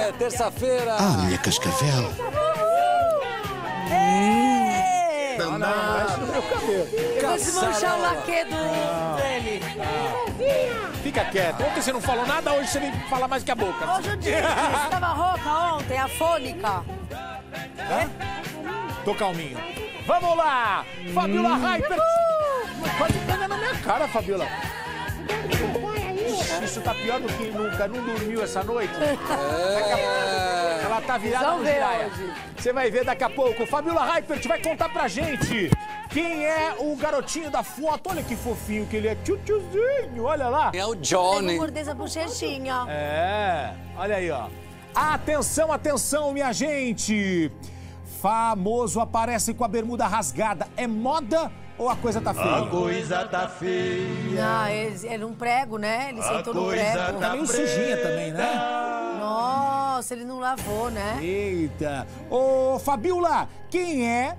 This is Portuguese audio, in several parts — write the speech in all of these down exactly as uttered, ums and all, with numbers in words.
É, terça-feira. Ah, minha Cascavel. Ei! Não, não, não mexe no meu cabelo. Eu vou desmanchar o laque do dele. Fica quieto. Ontem você não falou nada, hoje você vem falar mais que a boca. Ô, Judite, você tava rouca ontem, afônica. É? Tô calminho. Vamos lá! Fabiola Hyper! Quase pega na minha cara, Fabiola. Isso tá pior do que nunca. Não dormiu essa noite? É. Ela tá virada no giraia. Você vai ver daqui a pouco. Fabiola Hyper vai contar pra gente quem é o garotinho da foto. Olha que fofinho que ele é. Tchutchuzinho, olha lá. É o Tem Johnny. que morder essa bochechinha. É, olha aí, ó. Atenção, atenção, minha gente. Famoso aparece com a bermuda rasgada. É moda ou a coisa tá feia? A coisa tá feia. Não, ele, ele um prego, né? Ele sentou no prego. Tá meio sujinha também, né? Nossa, ele não lavou, né? Eita. Ô, Fabiola, quem é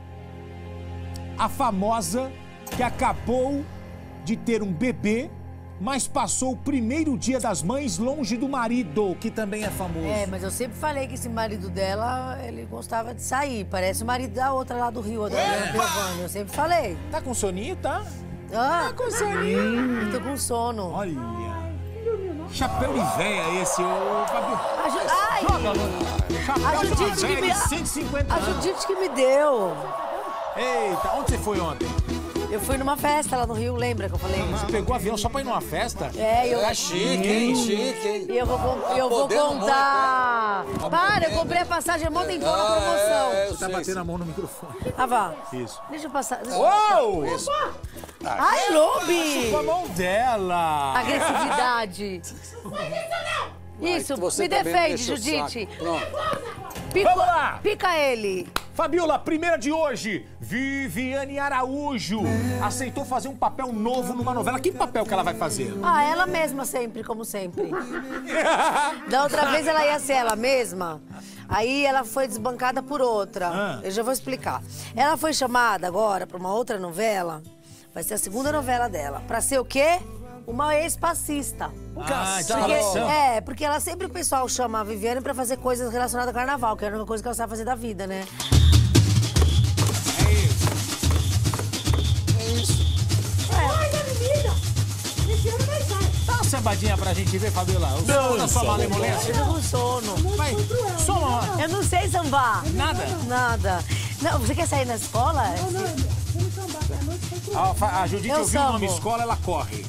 a famosa que acabou de ter um bebê, mas passou o primeiro dia das mães longe do marido, que também é famoso? É, mas eu sempre falei que esse marido dela, ele gostava de sair. Parece o marido da outra lá do Rio, da Adriana Piovani. Eu sempre falei. Tá com soninho, tá? Ah, Tá com soninho. eu tô com sono. Olha. Chapéu de véia esse, ô Fabiola. A Ju... Ai! Chapéu A de Judite que véia me... de cento e cinquenta A anos. Judite que me deu. Eita, onde você foi ontem? Eu fui numa festa lá no Rio, lembra que eu falei? Você pegou avião só pra ir numa festa? É, eu... É chique, hein? Chique, hein? E eu vou, com- eu vou podendo contar. muito, hein? Para, eu comprei a passagem há mó tempão na promoção. É, eu Tá sei, batendo sei. a mão no microfone. Ah, vá. Isso. Deixa eu passar. Uou! Ai, Lobi! Com a mão dela. Agressividade. Isso, Você me também defende, não enche o Judite. saco. Pronto. Pica, Vamos lá. pica ele. Fabiola, primeira de hoje, Viviane Araújo aceitou fazer um papel novo numa novela. Que papel que ela vai fazer? Ah, ela mesma sempre, como sempre. Da outra vez ela ia ser ela mesma, aí ela foi desbancada por outra. Ah. Eu já vou explicar. Ela foi chamada agora pra uma outra novela, vai ser a segunda novela dela, pra ser o quê? Uma ex-passista. Ah, Porque, desgraçado. é, porque ela sempre o pessoal chama a Viviane pra fazer coisas relacionadas ao carnaval, que era uma coisa que ela sabe fazer da vida, né? Dá uma sambadinha pra gente ver, Fabiola. O som da sua malemolência. Eu tô com sono. Vai, soma. Eu não sei sambar. Nada? Nada. Não, você quer sair na escola? A, Fa- a Judite Eu ouviu o nome sambo. escola, ela corre.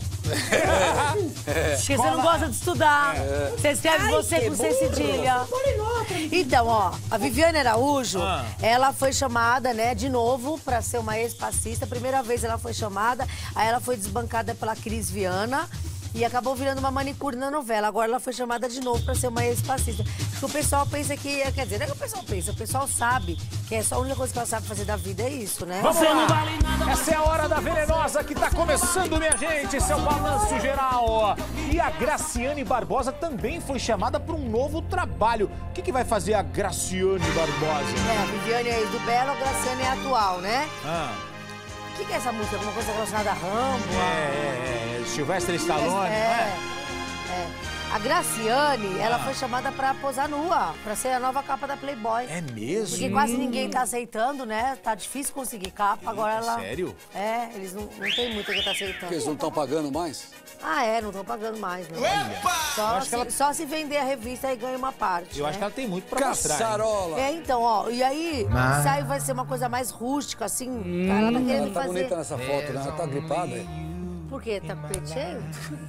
Porque você não gosta de estudar. Você escreve você com C cedilha. Então, ó, a Viviane Araújo, Ah. ela foi chamada, né, de novo pra ser uma ex-passista. Primeira vez ela foi chamada, aí ela foi desbancada pela Cris Viana e acabou virando uma manicure na novela. Agora ela foi chamada de novo pra ser uma ex-passista. Porque o pessoal pensa que, quer dizer, não é que o pessoal pensa, o pessoal sabe que é só a única coisa que ela sabe fazer da vida é isso, né? Vamos lá! Essa é a hora da venenosa que tá começando, minha gente. Esse é o Balanço Geral. E a Graciane Barbosa também foi chamada para um novo trabalho. O que, que vai fazer a Graciane Barbosa? É, a Viviane é ex do Belo, a Graciane é atual, né? Ah, O que, que é essa música? Alguma coisa relacionada a Rambo? é, é, é, Sylvester Stallone, não É, é? é. A Graciane, ela Ah. foi chamada pra posar nua, pra ser a nova capa da Playboy. É mesmo? Porque quase ninguém tá aceitando, né? Tá difícil conseguir capa, agora ela... Sério? É, eles não, não tem muita que tá aceitando. Eles não estão pagando mais? Ah, é, não estão pagando mais, não. Só acho se, que ela- só se vender a revista e ganha uma parte, Eu né? acho que ela tem muito pra mostrar. hein? Caçarola! É, então, ó, e aí, Ah. isso aí vai ser uma coisa mais rústica, assim, ela tá querendo Ela tá fazer... bonita nessa foto, né? Ela tá gripada. Por quê? Tá com o peito cheio?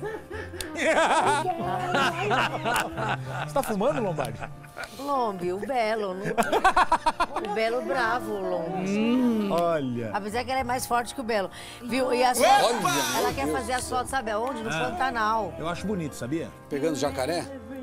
Você tá fumando, Lombardi? Lombi, o Belo. Não... O Belo bravo, o Lombi. Olha. Apesar que ela é mais forte que o Belo. Viu? E as Olha, fotos, meu ela quer Deus fazer as fotos, sabe aonde? No Ah. Pantanal. Eu acho bonito, sabia? Pegando jacaré?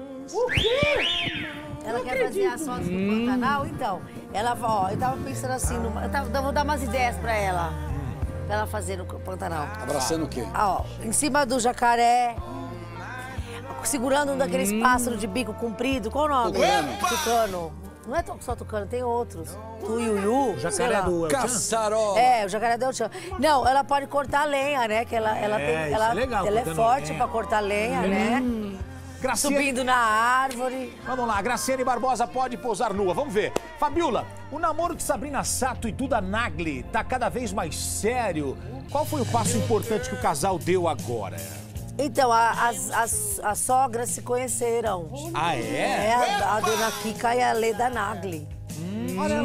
Ela quer fazer as fotos no Pantanal, então. Ela, ó, eu tava pensando assim, numa, eu, tava, eu vou dar umas ideias pra ela. Pra ela fazer no Pantanal. Abraçando o quê? Ah, ó, em cima do jacaré, segurando um daqueles pássaros de bico comprido. Qual o nome? Tucano. Tucano. Não é só tucano, tem outros. Tuiuiu. sei Jacaré lá. do El Chan? Caçarola! É, o jacaré do El Chan. Não, ela pode cortar lenha, né? Que ela, ela É, tem. isso Ela, é legal, ela é cortando forte lenha. pra cortar lenha, né? Graciane... Subindo na árvore. Vamos lá, Graciane Barbosa pode pousar nua, vamos ver. Fabiola, o namoro de Sabrina Sato e Duda Nagli tá cada vez mais sério. Qual foi o passo importante que o casal deu agora? Então, a- as, as, as sogras se conheceram. Ah, é? É, a, a dona Kika e a Leda Nagli. Hum, olha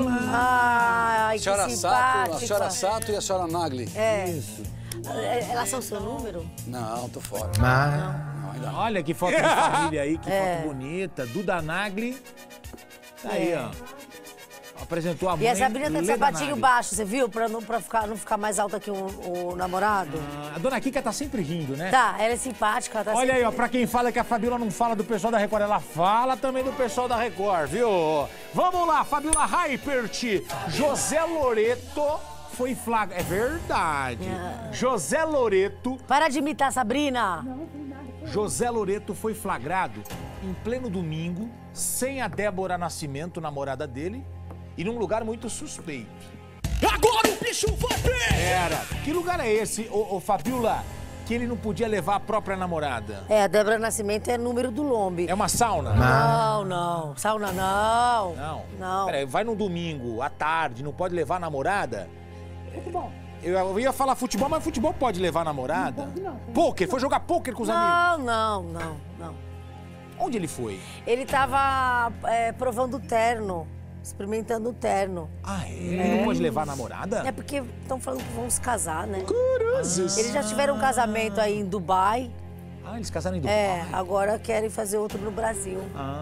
lá. Ai, A senhora que Sato, a simpática. senhora Sato e a senhora Nagli. É. Isso. É, Elas são seu número? Não, tô fora. Ah. Não, ainda não. Olha que foto de família aí, que É. foto bonita. Duda Nagli. Tá aí, ó. Apresentou a mãe. E a Sabrina tá de Leda sapatinho Nagli. baixo, você viu? Pra não, pra ficar, não ficar mais alta que o, o namorado. Ah, a dona Kika tá sempre rindo, né? Tá, ela é simpática, ela tá Olha sempre... aí, ó, pra quem fala que a Fabiola não fala do pessoal da Record, ela fala também do pessoal da Record, viu? Vamos lá, Fabiola Hypert, José Loreto foi flagrado. É verdade. José Loreto, Para de imitar a Sabrina. José Loreto foi flagrado em pleno domingo, sem a Débora Nascimento, namorada dele, e num lugar muito suspeito. Agora o bicho vai ver! Era. Que lugar é esse, ô, ô Fabiola, que ele não podia levar a própria namorada? É, a Débora Nascimento é número do Lombe. É uma sauna? Não, não. Sauna não. Não. Não. Peraí, vai num domingo, à tarde, não pode levar a namorada? Futebol. Eu, eu ia falar futebol, mas futebol pode levar a namorada? Não, pôquer, foi jogar pôquer com os amigos? Não, não, não, não. Onde ele foi? Ele tava é, provando o terno, experimentando o terno. Ah, é? Ele não pode levar a namorada? É porque estão falando que vão se casar, né? Cruzes. Eles já tiveram um casamento aí em Dubai. Ah, eles casaram em Dubai? É, agora querem fazer outro no Brasil.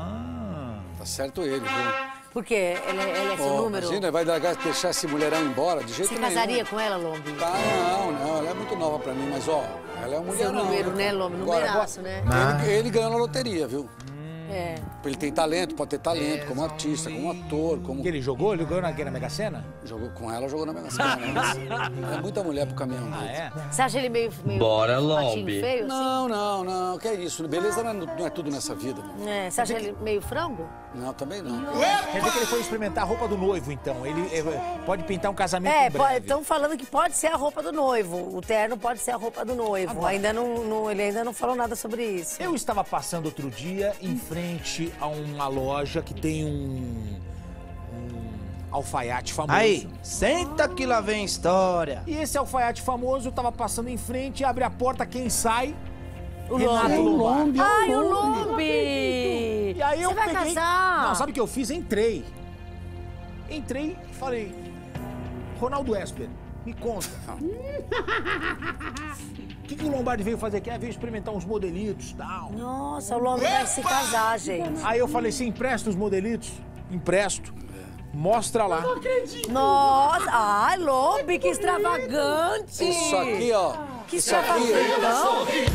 Ah. Tá certo ele, viu? Por quê? Ele, ele é seu Ó, número? Imagina, vai dar- deixar esse mulherão embora de jeito Você nenhum. casaria com ela, Lombi? Tá, não, não, ela é muito nova pra mim, mas ó, ela é um Seu mulherão. número, né, Lombi? Agora, Numeraço, né? Ele, ele ganhou na loteria, viu? É. Ele tem talento, pode ter talento, como artista, como ator, como... Que ele jogou? Ele ganhou na, na Mega Sena? Jogou com ela, jogou na Mega Sena. Mas é muita mulher pro caminhão Ah, dele. é? Você acha ele meio, meio Bora, patinho Lombi. feio? assim? Não, não, não, que é isso. Beleza não é, não é tudo nessa vida, meu. É, você acha ele meio frango? Não, também não. Quer dizer que ele foi experimentar a roupa do noivo, então. Ele é, pode pintar um casamento É, em breve. estão falando que pode ser a roupa do noivo. O terno pode ser a roupa do noivo. Agora. Ainda não, não- ele ainda não falou nada sobre isso. Eu estava passando outro dia em frente a uma loja que tem um, um alfaiate famoso. Aí, senta que lá vem história. E esse alfaiate famoso, eu tava passando em frente, abre a porta, quem sai? O Renato Lombi. Lombardi. Ai, o Lombi! E aí eu Você vai peguei... casar? Não, sabe o que eu fiz? Entrei. Entrei e falei, Ronaldo Esper, me conta. O que, que o Lombardi veio fazer aqui? Ah, veio experimentar uns modelitos e tal. Nossa, o Lombi vai se casar, gente. Aí eu falei, você empresta os modelitos? Empresto. Mostra lá. Nossa, ai, Lombi, que extravagante! Isso aqui, ó. Que Isso aqui, extravagante!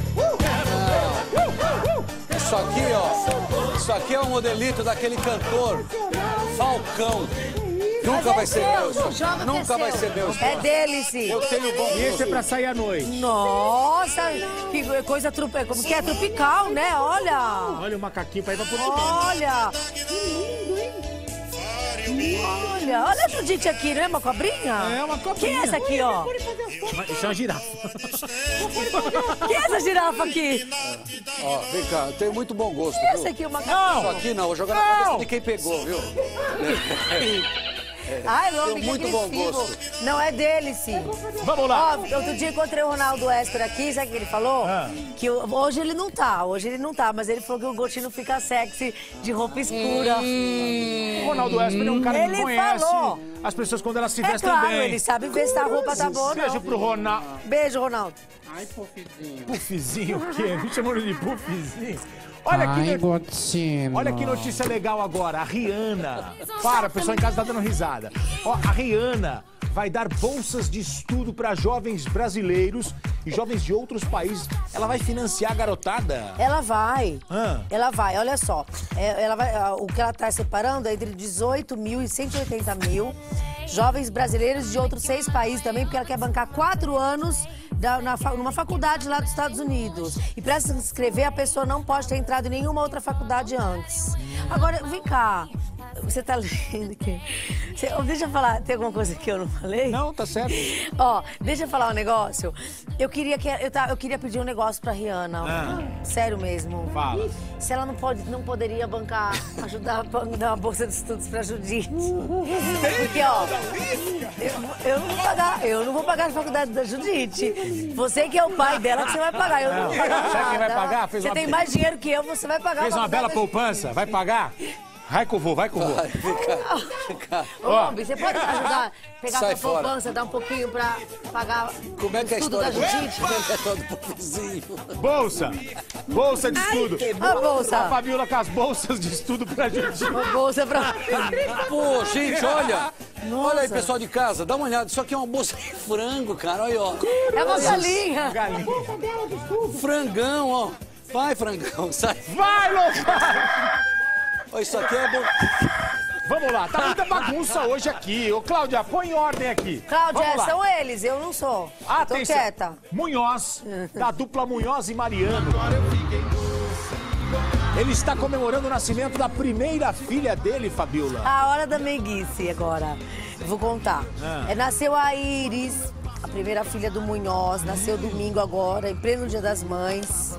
isso aqui, ó. Isso aqui é um modelito daquele cantor Falcão. Nunca vai ser meu isso aqui. Joga que Nunca é vai seu. ser meu isso É aqui. dele, sim. Eu tenho bom E esse é gosto. pra sair à noite. Nossa, que coisa tropical. Como que é? Tropical, né? Olha! Olha o macaquinho pra ir pra Portugal. Olha! Olha, olha essa gente aqui, não é uma cobrinha? É uma cobrinha. Quem é essa aqui, ó? Isso é uma girafa. Quem é essa girafa aqui? Ó, vem cá, eu tenho muito bom gosto, Quem é essa viu? aqui, uma Isso aqui não, vou jogar na Não. cabeça de quem pegou, viu? Ai, Lombi, que muito bom agressivo. gosto. Não é dele, sim. Vamos lá. Ó, outro dia encontrei o Ronaldo Esper aqui, sabe o que ele falou? Ah. Que o- hoje ele não tá, hoje ele não tá, mas ele falou que o Gotino fica sexy de roupa escura. O Ronaldo Esper é um cara Ele que conhece falou. as pessoas quando elas se É vestem claro, bem. ele sabe ver se a roupa tá boa ou Beijo não. pro Ronaldo. Beijo, Ronaldo. Puffzinho, o quê? Me chamando de puffzinho. Olha Ai, que, Gotino. olha que notícia legal agora. A Rihanna. Para, o pessoal em casa tá dando risada. Ó, a Rihanna vai dar bolsas de estudo para jovens brasileiros e jovens de outros países. Ela vai financiar a garotada. Ela vai. Ah. Ela vai, olha só. É, ela vai, ah, o que ela tá separando é entre dezoito mil e cento e oitenta mil jovens brasileiros de outros seis países também, porque ela quer bancar quatro anos da, na, fa- numa faculdade lá dos Estados Unidos. E para se inscrever, a pessoa não pode ter entrado em nenhuma outra faculdade antes. Agora, vem cá. Você tá lendo aqui? Você, deixa eu falar, tem alguma coisa que eu não falei? Não, tá certo. Ó, deixa eu falar um negócio. Eu queria, que, eu, tá, eu queria pedir um negócio pra Rihanna. Ah. Sério mesmo. Fala. Se ela não, pode, não poderia bancar, ajudar a dar uma bolsa de estudos pra Judite. Porque, ó, eu, eu não vou pagar, eu não vou pagar a faculdade da Judite. Você que é o pai dela, que você vai pagar. Eu não vou pagar nada. Sabe quem vai pagar? Fez você uma... tem mais dinheiro que eu, você vai pagar. Fez a uma bela faculdade da poupança, vai pagar? Vai que eu vou, vai que eu vou. Vai, fica, fica. Ô, Lombi, você pode ajudar, pegar Sai sua fora. poupança, dar um pouquinho pra pagar Como é que é a tudo história da do Judite? Como é que é todo pro vizinho? Bolsa! Bolsa de estudo! A bolsa. A Fabiola com as bolsas de estudo pra gente. Uma bolsa pra... Pô, gente, olha. Nossa. Olha aí, pessoal de casa, dá uma olhada. Isso aqui é uma bolsa de frango, cara. Olha aí, ó. É uma galinha. Galinha. Frangão, ó. Vai, frangão, sai. Vai, louco! Ó, isso aqui é bom. Vamos lá, tá muita bagunça hoje aqui. Ô, Cláudia, põe em ordem aqui. Cláudia, Vamos lá. são eles, eu não sou. Tô Atenção. quieta. Munhoz, da dupla Munhoz e Mariano. Ele está comemorando o nascimento da primeira filha dele, Fabiola. A hora da meiguice agora. Eu vou contar. Ah. É, nasceu a Iris, a primeira filha do Munhoz. Nasceu domingo agora, em pleno Dia das Mães.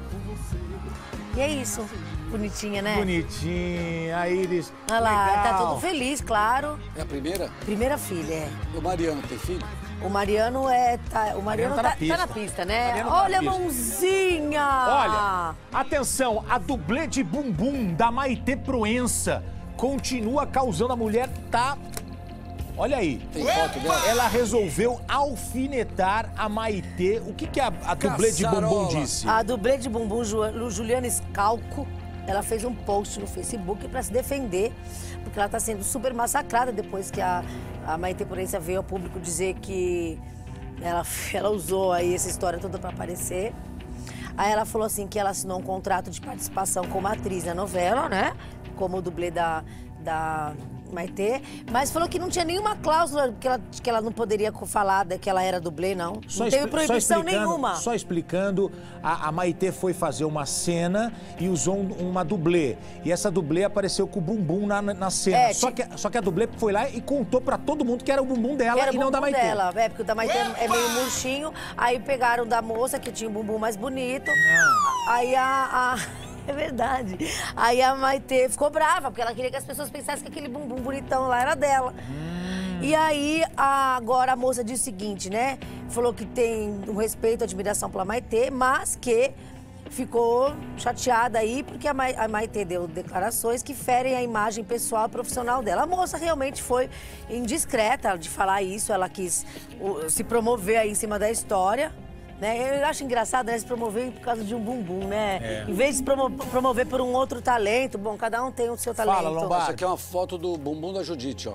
E é isso. Bonitinha, né? Bonitinha, a Iris. Olha lá, legal. tá todo feliz, claro. É a primeira? Primeira filha, é. O Mariano tem filho? O Mariano é. Tá, o Mariano tá tá, na pista. tá na pista, né? Mariano tá na Olha a pista. mãozinha! Olha, atenção, a dublê de bumbum da Maitê Proença continua causando a mulher tá... Olha aí. Tem foto dela? Ela resolveu alfinetar a Maitê. O que, que a, a dublê de bumbum Caçarola. disse? A dublê de bumbum, Ju- Juliana Scalco, ela fez um post no Facebook para se defender, porque ela está sendo super massacrada depois que a, a Maitê Proença veio ao público dizer que ela, ela usou aí essa história toda para aparecer. Aí ela falou assim que ela assinou um contrato de participação como atriz na novela, né? Como dublê da, da Maitê, mas falou que não tinha nenhuma cláusula que ela, que ela não poderia falar de que ela era dublê, não. Só não teve expli- proibição só explicando- nenhuma. Só explicando, a, a Maitê foi fazer uma cena e usou um- uma dublê. E essa dublê apareceu com o bumbum na, na cena. É, só, tipo- que, só que a dublê foi lá e contou pra todo mundo que era o bumbum dela Era o e não da bumbum Maitê. dela, é, porque o da Maitê é meio murchinho. Aí pegaram da moça, que tinha um bumbum mais bonito. Aí a... a- É verdade. Aí a Maitê ficou brava, porque ela queria que as pessoas pensassem que aquele bumbum bonitão lá era dela. E aí, a- agora a moça disse o seguinte, né? Falou que tem um respeito, admiração pela Maitê, mas que ficou chateada aí, porque a, Ma a Maitê deu declarações que ferem a imagem pessoal e profissional dela. A moça realmente foi indiscreta de falar isso, ela quis o, se promover aí em cima da história. Né? Eu acho engraçado, né, se promover por causa de um bumbum, né? É. Em vez de promo promover por um outro talento, bom, cada um tem o seu talento. Fala, Lombardi. Isso aqui é uma foto do bumbum da Judite, ó.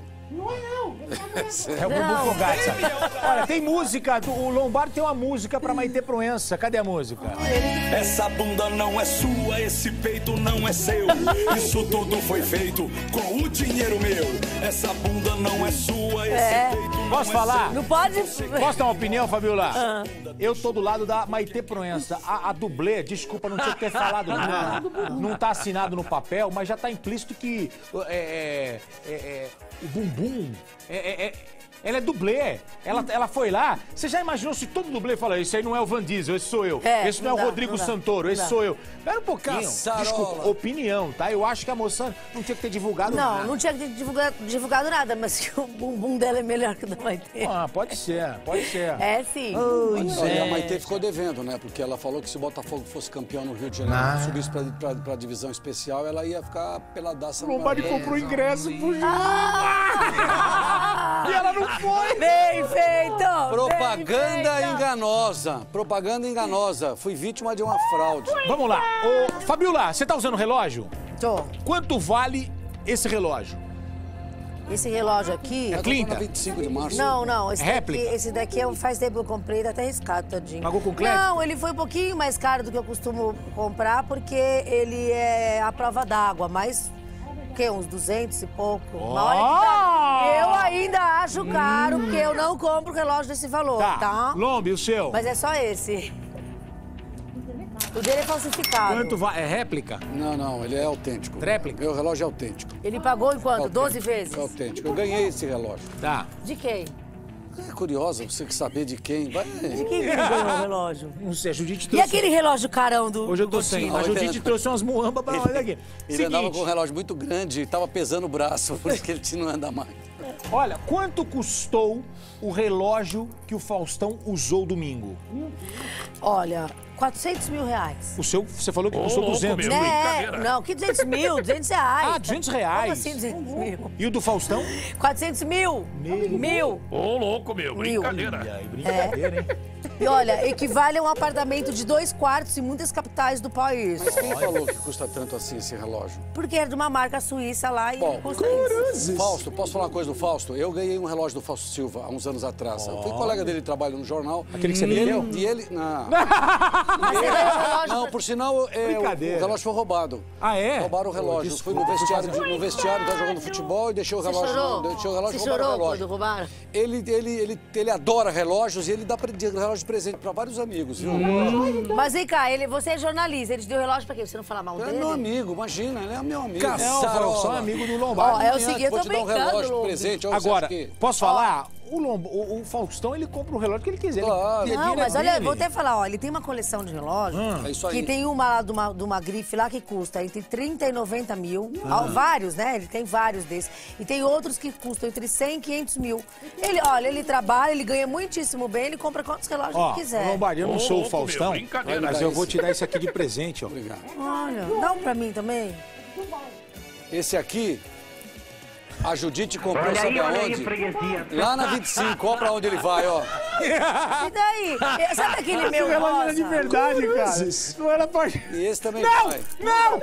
É o bumbum Não. Fogatza. Olha, tem música, o Lombardi tem uma música pra Maitê Proença. Cadê a música? Essa bunda não é sua, esse peito não é seu. Isso tudo foi feito com o dinheiro meu. Essa bunda não é sua, esse É. peito não Posso é falar? Não pode... Posso dar uma opinião, Fabiola? Eu tô do lado da Maitê Proença. A, a dublê, desculpa, não tinha que ter falado. Não, não tá assinado no papel, mas já tá implícito que é, é, é, é, o bumbum é, é, é, ela é dublê. Ela, ela foi lá. Você já imaginou se todo dublê fala, esse aí não é o Van Diesel, esse sou eu. É, esse não, não é o dá, Rodrigo não dá, Santoro, não esse dá. sou eu. Pera um pouquinho. Caçarola. Desculpa, opinião, tá? Eu acho que a moça não tinha que ter divulgado Não, nada. não tinha divulgado, divulgado nada, mas que o bumbum dela é melhor que o da Maitê. Ah, pode ser, pode ser. É sim. Olha, e a Maitê ficou devendo, né? Porque ela falou que se o Botafogo fosse campeão no Rio de Janeiro, Ah. subisse pra, pra, pra divisão especial, ela ia ficar peladaça. no Lombardi Maracanã. comprou ingresso pro jogo. Ah! E ela não foi. Bem feito! Propaganda bem feito. enganosa. Propaganda enganosa. Fui vítima de uma fraude. Vamos lá. Ô, Fabiola, você tá usando relógio? Tô. Quanto vale esse relógio? Esse relógio aqui... É Eu tô Clinta? na vinte e cinco de março. Não, não. Esse Réplica? daqui, esse daqui eu faz tempo que eu comprei, tá até riscado, tadinho. Pagou com crédito? Não, ele foi um pouquinho mais caro do que eu costumo comprar, porque ele é a prova d'água, mas... O quê? Uns duzentos e pouco? Mas olha que tá- Eu ainda acho caro, porque eu não compro relógio desse valor, tá? Lombi, o seu? Mas é só esse. O dele é falsificado. Quanto vai? É réplica? Não, não, ele é autêntico. Réplica? Meu relógio é autêntico. Ele pagou em quanto? Autêntico. doze vezes? É autêntico. Eu ganhei esse relógio. Tá. De quem? É curioso você que saber de quem. Vai. De quem que ele ganhou o relógio? Não sei, a Judite E trouxe... aquele relógio carão do... Hoje eu tô do sem. Coutinho? A Judite trouxe umas muambas pra nós aqui. Ele Seguinte, andava com um relógio muito grande e tava pesando o braço, por isso que ele não anda mais. olha, quanto custou o relógio que o Faustão usou domingo? Olha, quatrocentos mil reais. O seu, você falou que Ô, custou louco, duzentos. meu. Né? brincadeira. Não, que duzentos mil? duzentos reais. Ah, duzentos reais. Como assim duzentos mil? E o do Faustão? quatrocentos mil. Mil. Ô, louco, meu, Mil. brincadeira. E aí, brincadeira, hein? E olha, equivale a um apartamento de dois quartos em muitas capitais do país. Mas quem falou que custa tanto assim esse relógio? Porque é de uma marca suíça lá e Bom, custa isso. Fausto, posso falar uma coisa do Fausto? Eu ganhei um relógio do Fausto Silva há uns anos atrás. Eu fui colega dele, trabalho no jornal. Aquele que você e ele, vendeu? E ele... Não, Mas você ganhou o relógio não pra- por sinal, é, o, o Brincadeira. relógio foi roubado. Ah, é? Roubaram o relógio. Eu fui no vestiário, de, no vestiário, tava jogando futebol e deixei o Você relógio. chorou? Deixei o relógio Você e roubaram chorou o relógio. quando roubaram? Ele, ele, ele, ele adora relógios e ele dá pre- relógio de presente para vários amigos, viu? Mas vem cá, ele, você é jornalista, ele te deu relógio pra quê? Você não fala mal É dele? meu amigo, imagina, ele é meu amigo. Não, Faustão é amigo do Ó, Lombardi. é o Amanhã seguinte, eu vou tô te dar um brincando, relógio de Lobo. presente. ó, você Agora, acha que- posso falar? O, Lombo, o, o Faustão, ele compra o relógio que ele quiser. Claro. Ele, Não, dinheiro mas é olha, dele. vou até falar, ó, ele tem uma coleção de relógios É isso aí. que tem uma lá de uma, de uma grife lá que custa entre trinta e noventa mil, ah, vários, né? Ele tem vários desses. E tem outros que custam entre cem e quinhentos mil. Ele, olha, ele trabalha, ele ganha muitíssimo bem, ele compra quantos relógios Ó, ele quiser. Lombardi, eu não Ô, sou o louco, meu, Faustão, brincadeira. mas Olha eu vou esse. te dar esse aqui de presente, ó. Obrigado. Olha, dá um pra mim também. Esse aqui, a Judite comprou, sabe aonde? Lá na vinte e cinco, ó pra onde ele vai, ó. E daí? Sabe aquele meu relógio era de rosa? verdade, cara. Não era pra... E esse também Não! vai. Não!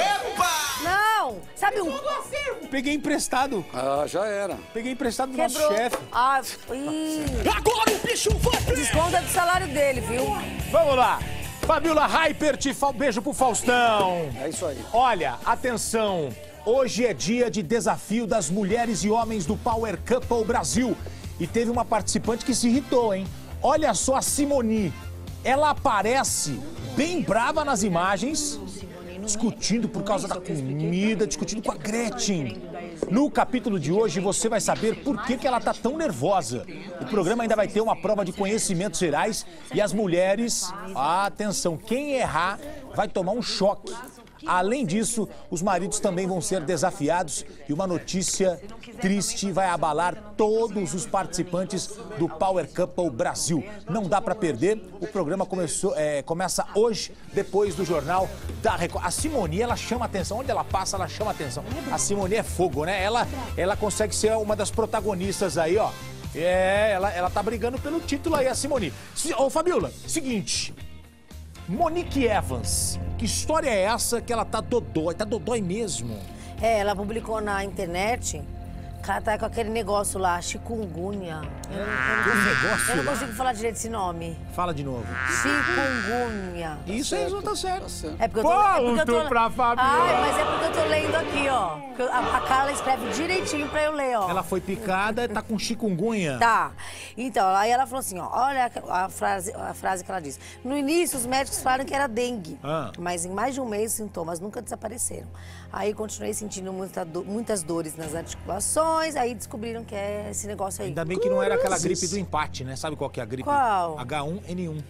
Não! Sabe um... Peguei emprestado. Ah, já era. Peguei emprestado do nosso Quebrou. chefe. Ah, ih. Agora o bicho vai! Desconta do salário dele, viu? Vamos lá. Fabiola Hypert, fa- beijo pro Faustão. É isso aí. Olha, atenção. Hoje é dia de desafio das mulheres e homens do Power Couple Brasil. E teve uma participante que se irritou, hein? Olha só a Simoni. Ela aparece bem brava nas imagens, discutindo por causa da comida, discutindo com a Gretchen. No capítulo de hoje você vai saber por que, que ela tá tão nervosa. O programa ainda vai ter uma prova de conhecimentos gerais e as mulheres, atenção, quem errar vai tomar um choque. Além disso, os maridos também vão ser desafiados e uma notícia triste vai abalar todos os participantes do Power Couple Brasil. Não dá pra perder, o programa começou, é, começa hoje, depois do Jornal da Record. A Simoni, ela chama atenção, onde ela passa, ela chama atenção. A Simoni é fogo, né? Ela, ela consegue ser uma das protagonistas aí, ó. É, ela, ela tá brigando pelo título aí, a Simoni. Se- Ô, Fabiola, seguinte... Monique Evans, que história é essa que ela tá dodói? Tá dodói mesmo? É, ela publicou na internet, ela tá com aquele negócio lá, chikungunya. Eu, não- eu não Tem um consigo- negócio eu não lá? consigo falar direito esse nome. Fala de novo. Chikungunya. Isso aí não tá certo. Tá certo. É porque eu tô, é porque eu tô... Ponto pra Fabiola. Ai, mas é porque eu tô lendo aqui, ó. Porque eu- A, a Carla escreve direitinho pra eu ler, ó. Ela foi picada e tá com chikungunya. Tá. Então, aí ela falou assim, ó, olha a frase, a frase que ela disse. No início, os médicos falaram que era dengue, Ah. mas em mais de um mês os sintomas nunca desapareceram. Aí continuei sentindo muita do- muitas dores nas articulações, aí descobriram que é esse negócio aí. Ainda bem que não era aquela gripe do empate, né? Sabe qual que é a gripe? Qual? H um N um.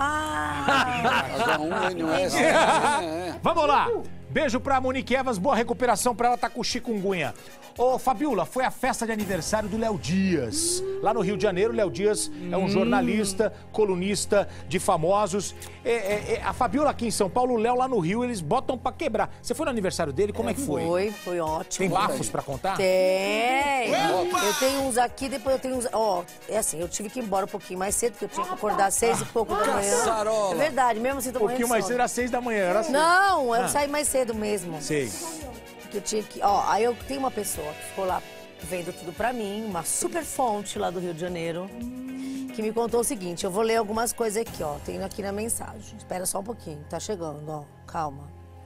Ah! H um N S. É, é. Vamos lá. Beijo pra Monique Evans, boa recuperação pra ela, tá com chikungunya. Ô, Fabiola, foi a festa de aniversário do Léo Dias. Lá no Rio de Janeiro, Léo Dias é um jornalista, colunista de famosos. É, é, é, a Fabiola aqui em São Paulo, o Léo lá no Rio, eles botam pra quebrar. Você foi no aniversário dele? Como é que foi? Foi, foi ótimo. Tem bafos pra contar? Tem! Eu tenho uns aqui, depois eu tenho uns... Ó, é assim, eu tive que ir embora um pouquinho mais cedo, porque eu tinha que acordar às seis e pouco da manhã. Caçarola. É verdade, mesmo assim, tô Um morrendo pouquinho de mais sono. cedo, às seis da manhã. Era assim. Não, eu Ah. saí mais cedo mesmo. Sei. Que eu tinha que... Ó, aí eu tenho uma pessoa que ficou lá vendo tudo pra mim, uma super fonte lá do Rio de Janeiro, que me contou o seguinte, eu vou ler algumas coisas aqui, ó, tem aqui na mensagem. Espera só um pouquinho, tá chegando, ó, calma.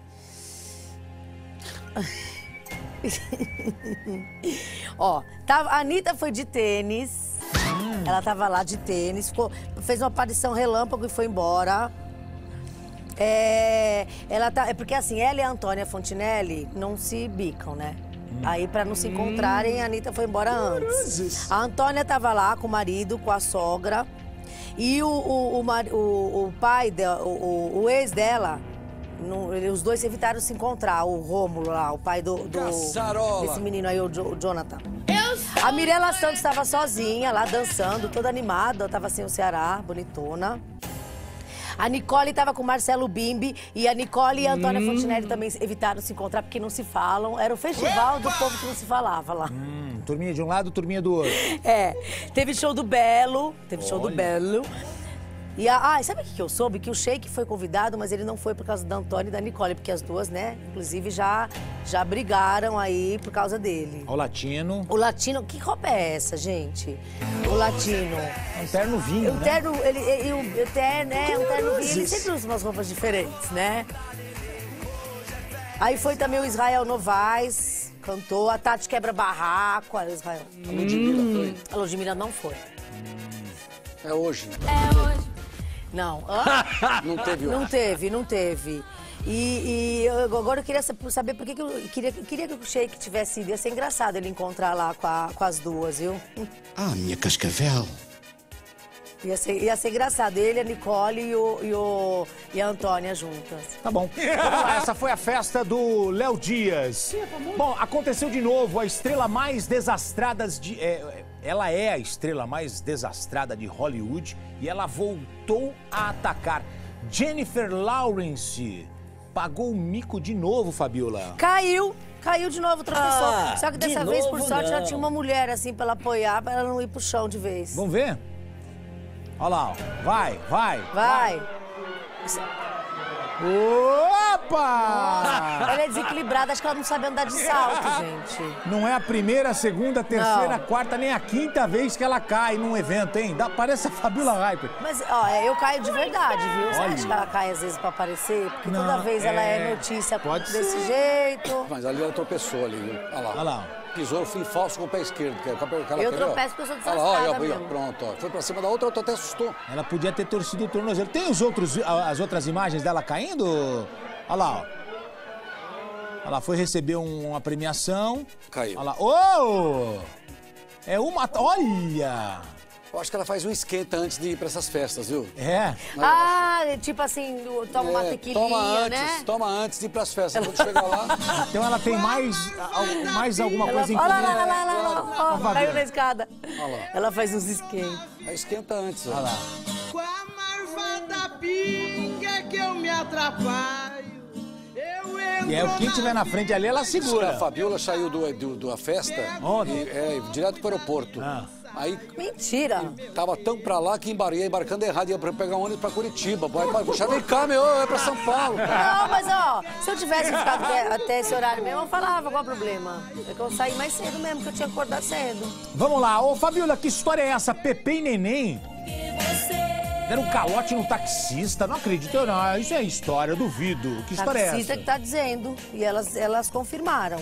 Ó, tava, a Anitta foi de tênis, ela tava lá de tênis, ficou, fez uma aparição relâmpago e foi embora. É, ela tá, é porque assim, ela e a Antônia Fontinelli não se bicam, né? Hum. Aí, pra não se encontrarem, a Anitta foi embora antes. A Antônia tava lá com o marido, com a sogra. E o, o, o, o, o pai, de, o, o ex dela, no, os dois evitaram se encontrar. O Rômulo lá, o pai do, do desse menino aí, o, jo, o Jonathan. A Mirella Santos estava sozinha lá, dançando, toda animada. Tava sem o Ceará, bonitona. A Nicole estava com o Marcelo Bimbi e a Nicole e a Antônia hum. Fontinelli também evitaram se encontrar porque não se falam. Era o festival do povo que não se falava lá. Hum, turminha de um lado, turminha do outro. É, teve show do Belo, teve Olha. show do Belo. E a, ah, sabe o que eu soube? Que o Sheik foi convidado, mas ele não foi por causa da Antônia e da Nicole, porque as duas, né, inclusive já, já brigaram aí por causa dele. O Latino. O Latino, que roupa é essa, gente? O Latino. É um terno vinho, o né? Terno, ele, ele, o, o terno, né, um terno vinho, ele sempre usa umas roupas diferentes, né? Aí foi também o Israel Novaes, cantou, a Tati Quebra Barraco, aí o Israel. A Ludmilla foi? A Ludmilla não foi. É hoje. É hoje. Não. Hã? Não teve hoje. Não teve, não teve. E, e eu, agora eu queria saber por que, que eu queria, queria que o Sheik tivesse ido. Ia ser engraçado ele encontrar lá com, a, com as duas, viu? Ah, minha cascavel. Ia ser, ia ser engraçado. Ele, a Nicole e, o, e, o, e a Antônia juntas. Tá bom. Vamos lá, essa foi a festa do Léo Dias. Bom, aconteceu de novo. A estrela mais desastrada de... É, ela é a estrela mais desastrada de Hollywood e ela voltou a atacar. Jennifer Lawrence pagou o mico de novo, Fabiola. Caiu. Caiu de novo, tropeçou. Ah, Só que dessa de vez, novo, por sorte, não. já tinha uma mulher assim pra ela apoiar, pra ela não ir pro chão de vez. Vamos ver? Olha lá, ó. Vai, vai. Vai. Opa! Ela é desequilibrada, acho que ela não sabe andar de salto, gente. Não é a primeira, a segunda, a terceira, Não. a quarta, nem a quinta vez que ela cai num evento, hein? Dá, parece a Fabiola Hyper. Mas, ó, eu caio de verdade, viu? Você Olha. acha que ela cai às vezes pra aparecer? Porque Não, toda vez ela é- é notícia pode desse ser. jeito. Mas ali ela tropeçou ali, viu? Olha lá. Olha lá. Pisou o fim falso com o pé esquerdo. Que é, aquela, Eu quer ver, ó? tropeço porque eu sou Olha lá, ó, desastrada aí, ó, mesmo. pronto, ó. Foi pra cima da outra, a outra até assustou. Ela podia ter torcido o tornozelo. Tem os outros, a- as outras imagens dela caindo? Olha lá, ó. Olha lá, foi receber um- uma premiação. Caiu. Olha lá. Oh! É uma... Olha! Eu acho que ela faz um esquenta antes de ir pra essas festas, viu? É. Ah, tipo assim, toma uma É, tequilinha, toma antes, né? toma antes de ir pras festas. Quando chegar lá... Então ela tem mais, al- mais alguma Ela, coisa em olha comum. lá, lá, lá, lá, lá, Ó, ó, Fabiola. caiu na escada. Olha lá. Ela faz uns esquentos. Aí esquenta antes, ó. Olha lá. Com a marvada pica que eu me atrapalho. Eu entro E é o que tiver na frente ali, ela Diz que segura. a Fabiola saiu do, do, da festa Ontem? e, é, direto pro aeroporto. Ah. Aí Mentira. tava tão pra lá que embar- ia embarcando errado, ia pra pegar um ônibus pra Curitiba. Vai, vai, puxa, vem cá, meu, é pra São Paulo. Não, mas ó, se eu tivesse ficado até, até esse horário mesmo, eu falava, qual o problema? É que eu saí mais cedo mesmo, que eu tinha que acordar cedo. Vamos lá. Ô, Fabiola, que história é essa? Pepe e Neném deram um calote no taxista. Não acredito, não. Isso é história, duvido. Que história é Taxista essa? que tá dizendo, e elas, elas confirmaram.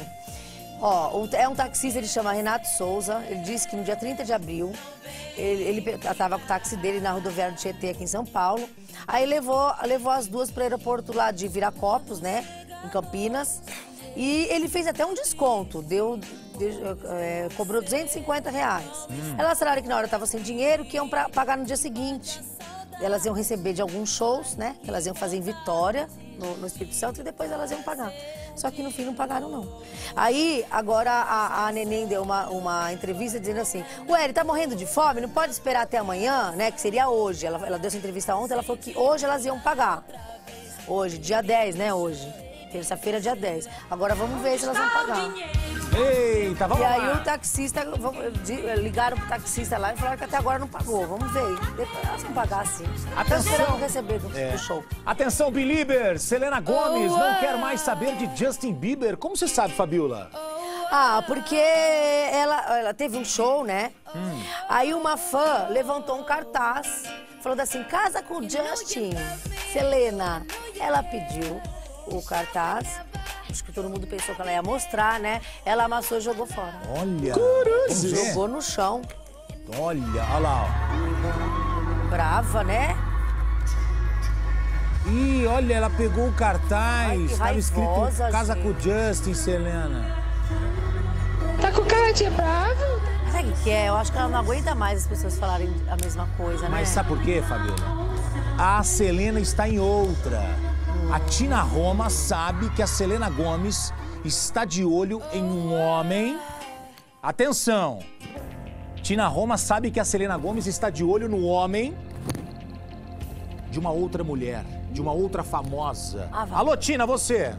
Ó, o- é um taxista, ele chama Renato Souza, ele disse que no dia trinta de abril, ele, ele pe- tava com o táxi dele na rodoviária do Tietê, aqui em São Paulo, aí levou, levou as duas pro aeroporto lá de Viracopos, né, em Campinas, e ele fez até um desconto, deu, deu, é, cobrou duzentos e cinquenta reais. Elas falaram que na hora tava sem dinheiro, que iam pra, pagar no dia seguinte. Elas iam receber de alguns shows, né? Que elas iam fazer em Vitória, no, no Espírito Santo, e depois elas iam pagar. Só que no fim não pagaram, não. Aí, agora a, a Neném deu uma, uma entrevista dizendo assim: ué, ele tá morrendo de fome, não pode esperar até amanhã, né? Que seria hoje. Ela, ela deu essa entrevista ontem, ela falou que hoje elas iam pagar. Hoje, dia dez, né? Hoje. Terça-feira, dia dez. Agora vamos ver se elas vão pagar. Eita, vamos E aí lá. o taxista, vamos- de- ligaram pro taxista lá e falaram que até agora não pagou. Vamos ver. Depois elas vão pagar sim. Estão Atenção. esperando receber do, É. do show. Atenção, Belieber. Selena Gomes Oh, não ué. quer mais saber de Justin Bieber. Como você sabe, Fabiola? Ah, porque ela, ela teve um show, né? Hum. Aí uma fã levantou um cartaz, falando assim: casa com o Justin, Selena. Ela pediu o cartaz. Acho que todo mundo pensou que ela ia mostrar, né? Ela amassou e jogou fora. Olha. Vamos ver. Jogou no chão. Olha, olha lá. Brava, né? Ih, olha, ela pegou o cartaz. Ai, que Tava escrito raivosa, Casa gente. com o Justin, Selena. Tá com cara de bravo? Sabe o que é? Eu acho que ela não aguenta mais as pessoas falarem a mesma coisa, né? Mas sabe por quê, Fabiola? A Selena está em outra. A Tina Roma sabe que a Selena Gomez está de olho em um homem. Atenção! Tina Roma sabe que a Selena Gomez está de olho no homem de uma outra mulher, de uma outra famosa. Ah, vai. Alô, Tina, você?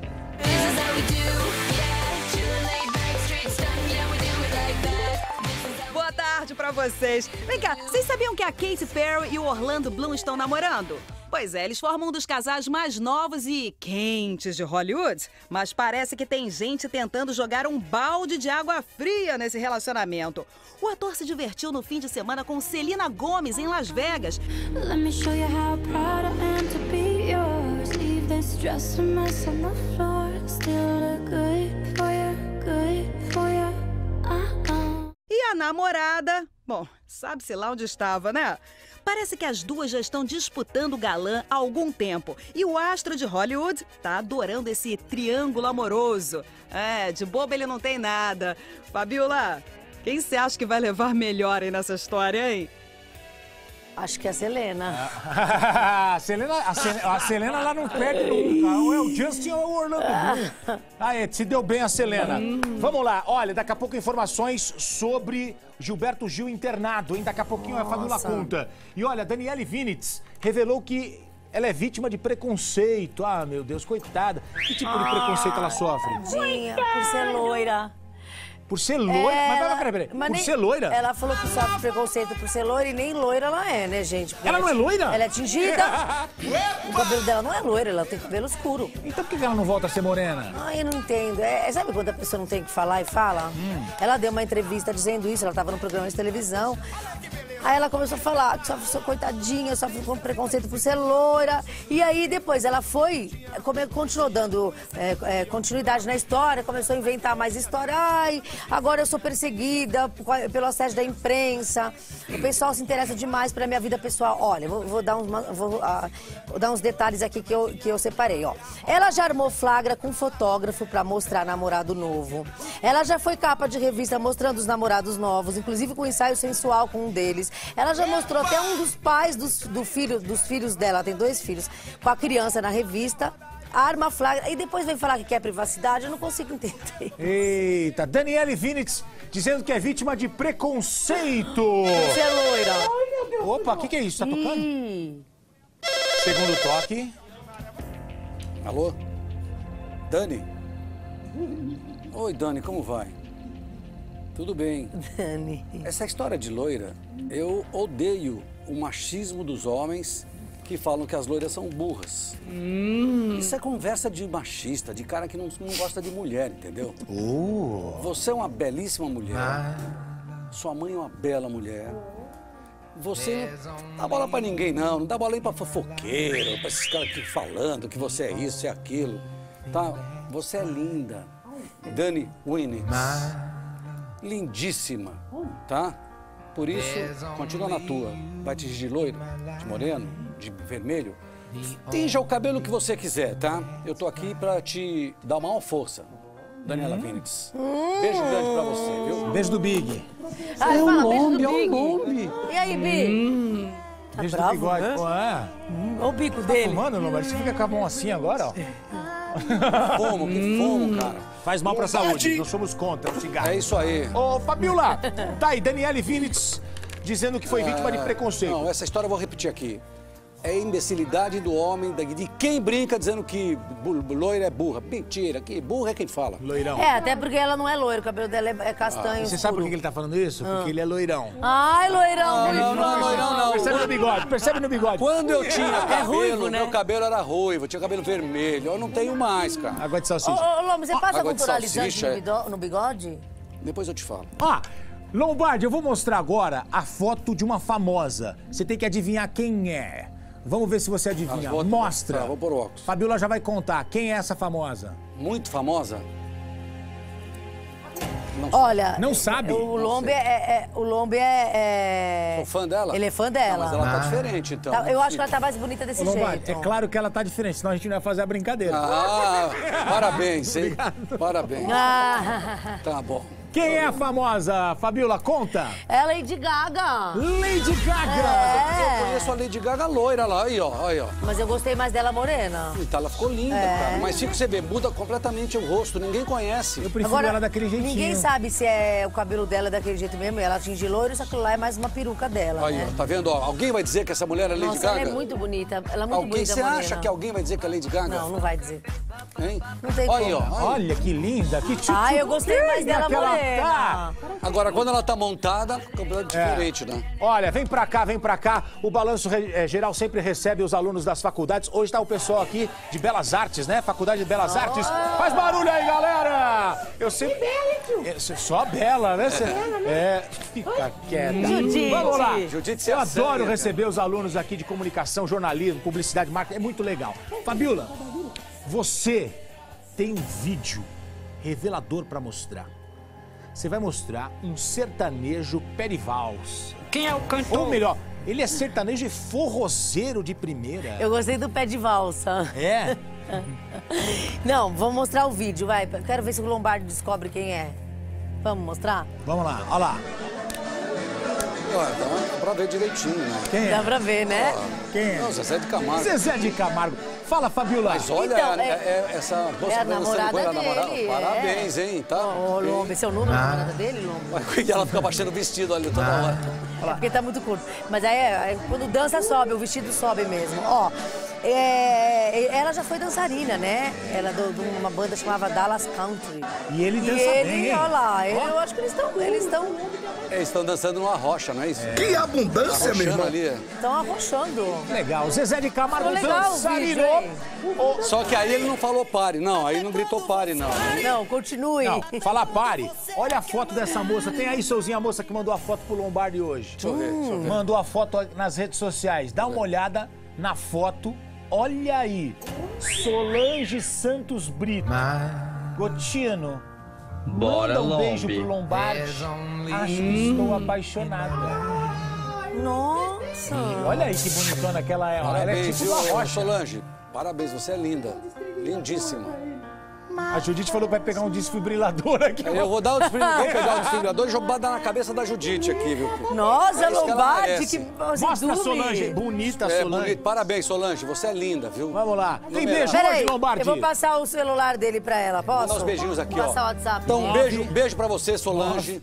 Boa tarde pra vocês. Vem cá, vocês sabiam que a Katy Perry e o Orlando Bloom estão namorando? Pois é, eles formam um dos casais mais novos e quentes de Hollywood. Mas parece que tem gente tentando jogar um balde de água fria nesse relacionamento. O ator se divertiu no fim de semana com Selena Gomez em Las Vegas. Let me show you how proud I am to be yours. Leave this dress a mess on the floor. Still look good for you, good for you. Uh-uh. E a namorada, bom, sabe-se lá onde estava, né? Parece que as duas já estão disputando o galã há algum tempo. E o astro de Hollywood tá adorando esse triângulo amoroso. É, de bobo ele não tem nada. Fabiola, quem você acha que vai levar melhor aí nessa história, hein? Acho que é a Selena. a, Selena a, Selena, a Selena lá não perde nunca. Ou é o Justin ou é o Orlando Bloom. Ah, é, se deu bem a Selena. Hum. Vamos lá, olha, daqui a pouco informações sobre Gilberto Gil internado, hein? Daqui a pouquinho a Fabiola conta. E olha, Daniele Vinitz revelou que ela é vítima de preconceito. Ah, meu Deus, coitada. Que tipo de preconceito ela sofre? Tadinha, por ser loira. Por ser loira? Ela, mas, mas, peraí, peraí. mas Por nem, ser loira? Ela falou que sofre preconceito por ser loira e nem loira ela é, né, gente? Porque Ela não é loira? Ela é tingida. O cabelo dela não é loiro, ela tem cabelo escuro. Então por que ela não volta a ser morena? Ai, eu não entendo. É, sabe quando a pessoa não tem o que falar e fala? Hum. Ela deu uma entrevista dizendo isso, ela estava num programa de televisão. Aí ela começou a falar que sofre, sou coitadinha, sofre com preconceito por ser loira. E aí depois ela foi, continuou dando é, é, continuidade na história, começou a inventar mais história. Ai, agora eu sou perseguida pelo assédio da imprensa. O pessoal se interessa demais pela minha vida pessoal. Olha, vou, vou, dar, uns, vou, uh, vou dar uns detalhes aqui que eu, que eu separei, ó. Ela já armou flagra com fotógrafo pra mostrar namorado novo. Ela já foi capa de revista mostrando os namorados novos, inclusive com ensaio sensual com um deles. Ela já mostrou até um dos pais dos, do filho, dos filhos dela, ela tem dois filhos, com a criança na revista, arma flagra, e depois vem falar que quer privacidade, eu não consigo entender. Eita, Daniele Vinitz dizendo que é vítima de preconceito. Você é loira. Opa, o que, que é isso? Tá tocando? Ih. Segundo toque. Alô? Dani? Oi, Dani, como vai? Tudo bem. Dani. Essa história de loira, eu odeio o machismo dos homens que falam que as loiras são burras. Hum. Isso é conversa de machista, de cara que não, não gosta de mulher, entendeu? Uh. Você é uma belíssima mulher. Ah. Sua mãe é uma bela mulher. Você não dá bola pra ninguém, não. Não dá bola nem pra fofoqueiro, pra esses caras aqui falando que você é isso, é aquilo. Tá? Você é linda. Dani Winnie. Lindíssima, tá? Por isso, continua na tua. Vai te de loiro, de moreno, de vermelho. Tinja o cabelo que você quiser, tá? Eu tô aqui pra te dar uma maior força. Daniela hum. Vinitz. Hum. Beijo grande pra você, viu? Beijo do Big. Ah, é fala, um beijo do nome, é Big. um nome. E aí, Big? Hum. Tá beijo bravo, do bigode. né? Pô, é. Hum. Olha o bico tá dele. Fumando, Lombardi? Você fica com a mão assim agora, ó. Fomo, que fomo, cara. Faz mal pra saúde, nós somos contra o cigarro. É isso aí. Ô, Fabiola, tá aí, Daniele Vinitz dizendo que foi vítima é... de preconceito. Não, essa história eu vou repetir aqui. É a imbecilidade do homem, de quem brinca dizendo que loira é burra. Mentira, que burra é quem fala. Loirão. É, até porque ela não é loira, o cabelo dela é castanho. Ah, você sabe por que ele tá falando isso? Ah. Porque ele é loirão. Ai, loirão. Não, não, não, loirão não. Percebe no bigode, percebe no bigode. Quando eu tinha cabelo, é ruivo, né? meu cabelo era ruivo, eu tinha cabelo vermelho. Eu não tenho mais, cara. Água de salsicha. Ô, ô, Lomo, você passa Água de culturalizante salsicha, no bido- no bigode? Depois eu te falo. Ah, Lombardi, eu vou mostrar agora a foto de uma famosa. Você tem que adivinhar quem é. Vamos ver se você adivinha. Ah, vou- Mostra. Tá, vou pôr o óculos. Fabiola já vai contar. Quem é essa famosa? Muito famosa? Olha, Não sabe? O Lombe é, é- o Lombe é, é... Sou fã dela? Ele é fã dela. Não, mas ela tá Ah. diferente, então. Tá, eu acho que ela tá mais bonita desse Ô, Lombardi, jeito. é claro que ela tá diferente, senão a gente não vai fazer a brincadeira. Ah, parabéns, hein? Parabéns. Ah, Tá bom. Quem é a famosa, Fabiola? Conta! é a Lady Gaga. Lady Gaga! Eu É. conheço a Lady Gaga loira lá, aí, ó, aí, ó. Mas eu gostei mais dela morena. Então, ela ficou linda, É. cara. Mas fica você vê, muda completamente o rosto, ninguém conhece. Eu prefiro Agora, ela daquele jeitinho. ninguém sabe se é o cabelo dela daquele jeito mesmo. Ela tinge loiro, só que lá é mais uma peruca dela, Aí, né? ó, tá vendo? Ó, alguém vai dizer que essa mulher é Lady Nossa, Gaga? ela é muito bonita. Ela é muito Alguém, bonita, você morena. acha que alguém vai dizer que é Lady Gaga? Não, não vai dizer. Hein? Não tem Aí, como. ó. aí. Olha que linda, que tchutchu. Ai, eu gostei mais dela que ela morena. tá. Agora, quando ela tá montada, completamente É. diferente, né? Olha, vem pra cá, vem pra cá. O Balanço Re- eh, Geral sempre recebe os alunos das faculdades. Hoje tá o pessoal aqui de Belas Artes, né? Faculdade de Belas Artes. Faz barulho aí, galera! Eu sempre... É, cê- só Bela, né? Cê... É, fica quieta. Judite. Vamos lá. Judite, você Eu é adoro séria, receber os alunos aqui de comunicação, jornalismo, publicidade, marketing. É muito legal. Fabiola, você tem um vídeo revelador pra mostrar. Você vai mostrar um sertanejo perivals. Quem é o cantor? Ou melhor, ele é sertanejo e forrozeiro de primeira. Eu gostei do pé de valsa. É? Não, vamos mostrar o vídeo, vai. Quero ver se o Lombardi descobre quem é. Vamos mostrar? Vamos lá, olha lá. Ó, dá pra ver direitinho, né? Quem é? Dá pra ver, né? Quem é? Não, Zezé de Camargo. Zezé de Camargo. Fala, Fabiola. Mas olha, Então, é, é- é- essa moça é a dançando namorada com ela, namorada. dele, Parabéns, é. hein? Tá? Ô, Lombe, esse é o número da namorada dele, Lombe? Mas ela fica baixando o vestido ali toda hora. É porque tá muito curto. Mas aí, é, quando dança, sobe, o vestido sobe mesmo. Ó, é, ela já foi dançarina, né? Ela do- de uma banda chamava Dallas Country. E ele E dança ele, bem, hein? olha lá, ele- eu acho que eles estão eles estão Eles estão dançando numa rocha, não é isso? Que abundância, meu irmão. Ali. estão arrochando. Legal. Zezé de Camargo Ficou legal o dançarino. vídeo, hein? Só que aí ele não falou pare, não. Aí não gritou pare, não. Não, continue. Não, fala pare. Olha a foto dessa moça. Tem aí, Souzinha, a moça que mandou a foto pro Lombardi hoje. Deixa eu ver, deixa eu ver. Mandou a foto nas redes sociais. Dá uma olhada na foto. Olha aí. Solange Santos Brito. Gotino. Bora, manda um beijo Lombe. pro Lombardi. Acho que estou apaixonada. Nossa. Olha aí que bonitona que ela é. Ela é Parabéns, tipo viu, uma rocha. Solange? Parabéns, você é linda. Lindíssima. A Judite falou que vai pegar um desfibrilador aqui. Eu vou dar o desfibrilador, vou pegar o desfibrilador e jogar na cabeça da Judite aqui, viu? Nossa, É isso que ela Lombardi, merece. que Mostra a Solange. Bonita, É, Solange. bonito. Parabéns, Solange. Você é linda, viu? Vamos lá. Tem Número. beijo Peraí, hoje, Lombardi? eu vou passar o celular dele pra ela, posso? Mandar uns beijinhos aqui, vou ó. passar o WhatsApp. Então, um beijo, beijo pra você, Solange.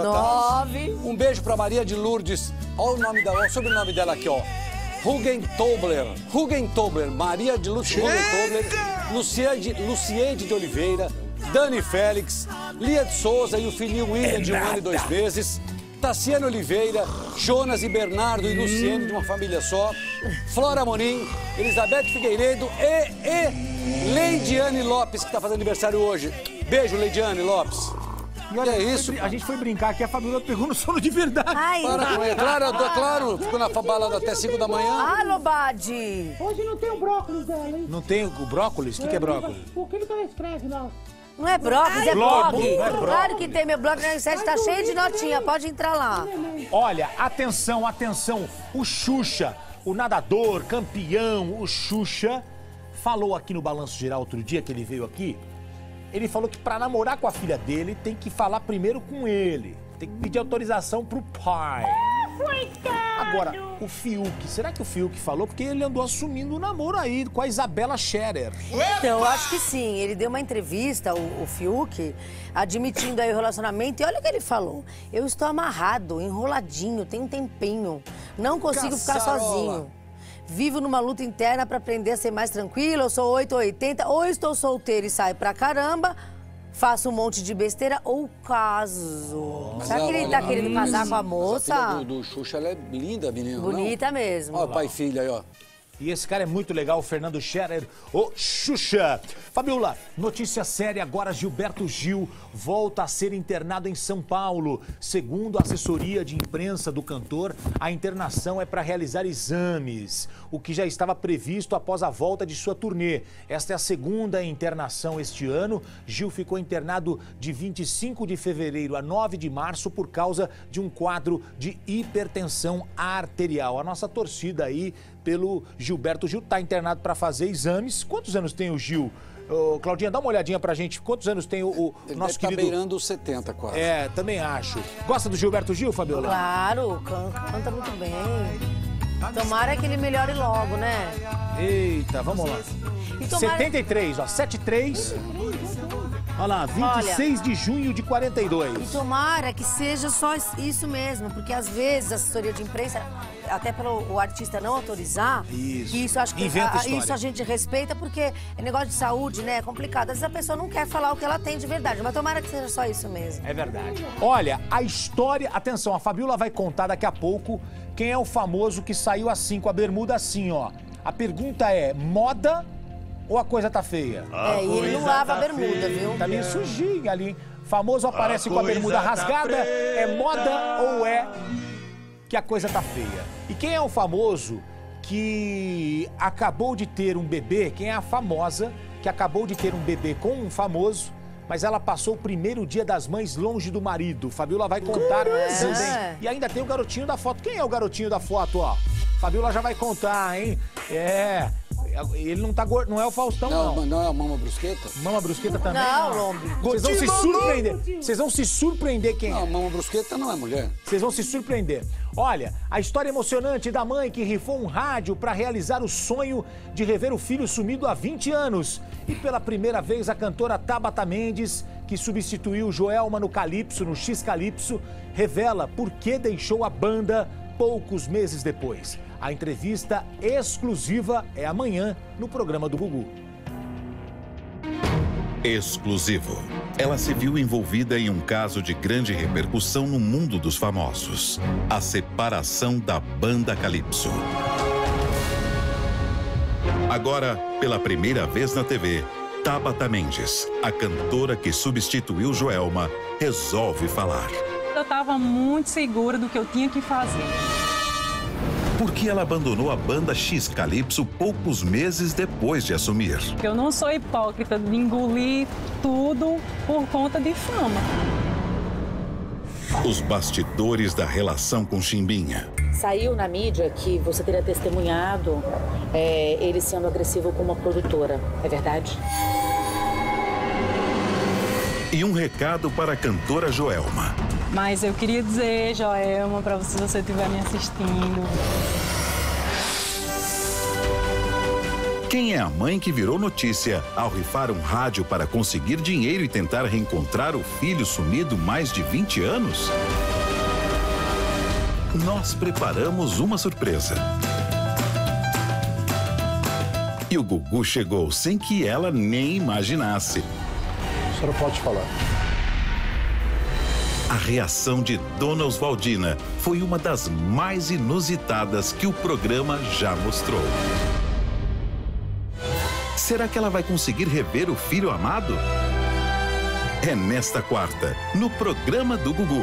Nove. Um beijo pra Maria de Lourdes. Olha o nome dela, olha o sobrenome dela aqui, ó. Rugentobler. Rugentobler. Maria de Lourdes Rugentobler. Luciede, Luciede de Oliveira. Dani Félix. Lia de Souza e o filhinho William de um ano e dois meses. Tassiano Oliveira, Jonas e Bernardo e Luciene de uma família só. Flora Morim, Elizabeth Figueiredo e, e Leidiane Lopes, que tá fazendo aniversário hoje. Beijo, Leidiane Lopes. E olha, Que é a gente isso? foi- a gente foi brincar aqui, a Fabiola pegou no sono de verdade. Ai, Para com ele. Claro, eu tô- claro, ficou na balada até cinco da manhã. ah, Lombardi. Hoje não tem o brócolis dela, hein? Não tem o brócolis? O que, que é brócolis? Por que que ela escreve lá? Não é brócolis, é blog, blog. não é blog. Claro que tem, meu blog na sete tá cheio de notinha, pode entrar lá. Olha, atenção, atenção. O Xuxa, o nadador, campeão, o Xuxa, falou aqui no Balanço Geral outro dia que ele veio aqui. Ele falou que pra namorar com a filha dele tem que falar primeiro com ele. Tem que pedir autorização pro pai. Agora, o Fiuk, será que o Fiuk falou? Porque ele andou assumindo o namoro aí com a Isabela Scherer. Então, eu acho que sim. Ele deu uma entrevista, o, o Fiuk, admitindo aí o relacionamento. E olha o que ele falou. Eu estou amarrado, enroladinho, tem um tempinho. Não consigo ficar Caçarola. sozinho. Vivo numa luta interna pra aprender a ser mais tranquila. Eu sou oito ou oitenta. Ou estou solteiro e saio pra caramba. Faço um monte de besteira ou caso. Mas Será que ela- ele tá ela- querendo casar com a Mas a filha moça? do, do Xuxa, ela é linda, menina. Bonita não? mesmo. Olha o pai e filha aí, ó. E esse cara é muito legal, o Fernando Scherer, o Xuxa. Fabiola, notícia séria agora, Gilberto Gil volta a ser internado em São Paulo. Segundo a assessoria de imprensa do cantor, a internação é para realizar exames, o que já estava previsto após a volta de sua turnê. Esta é a segunda internação este ano. Gil ficou internado de vinte e cinco de fevereiro a nove de março por causa de um quadro de hipertensão arterial. A nossa torcida aí pelo Gilberto Gil, tá internado para fazer exames. Quantos anos tem o Gil? Ô, Claudinha, dá uma olhadinha pra gente. Quantos anos tem o, o Ele nosso deve querido... tá beirando os setenta quase. É, também acho. Gosta do Gilberto Gil, Fabiola? Claro, can- canta muito bem. Tomara que ele melhore logo, né? Eita, vamos lá. E tomara- setenta e três, ó, setenta e três. Olha lá, vinte e seis de junho de quarenta e dois. E tomara que seja só isso mesmo, porque às vezes a assessoria de imprensa, até pelo o artista não autorizar, Isso. e isso acho que Inventa a, história. isso a gente respeita, porque é negócio de saúde, né? É complicado. Às vezes a pessoa não quer falar o que ela tem de verdade, mas tomara que seja só isso mesmo. É verdade. Olha, a história... Atenção, a Fabiola vai contar daqui a pouco quem é o famoso que saiu assim, com a bermuda assim, ó. A pergunta é, moda ou a coisa tá feia? É, e ele não lava a bermuda, viu? Tá meio sujinha ali. Famoso aparece A com a bermuda coisa tá rasgada. É moda ou é que a coisa tá feia? E quem é o famoso que acabou de ter um bebê? Quem é a famosa que acabou de ter um bebê com um famoso, mas ela passou o primeiro dia das mães longe do marido? Fabiola vai contar também. E ainda tem o garotinho da foto. Quem é o garotinho da foto, ó? Fabiola já vai contar, hein? É... Ele não tá gordo, não é o Faustão, não. Não, não é a Mama Brusqueta? Mama Brusqueta também? Não, Lombi. Vocês vão se surpreender. Vocês vão se surpreender quem Não, é. Mama Brusqueta não é mulher. Vocês vão se surpreender. Olha, a história emocionante da mãe que rifou um rádio para realizar o sonho de rever o filho sumido há vinte anos. E pela primeira vez a cantora Tabata Mendes, que substituiu Joelma no Calypso, no X Calypso, revela por que deixou a banda poucos meses depois. A entrevista exclusiva é amanhã no programa do Gugu. Exclusivo. Ela se viu envolvida em um caso de grande repercussão no mundo dos famosos. A separação da banda Calypso. Agora, pela primeira vez na T V, Tabata Mendes, a cantora que substituiu Joelma, resolve falar. Eu estava muito segura do que eu tinha que fazer. Por que ela abandonou a banda X Calypso poucos meses depois de assumir? Eu não sou hipócrita de engolir tudo por conta de fama. Os bastidores da relação com Chimbinha. Saiu na mídia que você teria testemunhado é, ele sendo agressivo com uma produtora, é verdade? E um recado para a cantora Joelma. Mas eu queria dizer, Joelma, para você, se você estiver me assistindo. Quem é a mãe que virou notícia ao rifar um rádio para conseguir dinheiro e tentar reencontrar o filho sumido mais de vinte anos? Nós preparamos uma surpresa. E o Gugu chegou sem que ela nem imaginasse. A senhora pode falar. A reação de Dona Oswaldina foi uma das mais inusitadas que o programa já mostrou. Será que ela vai conseguir rever o filho amado? É nesta quarta, no programa do Gugu.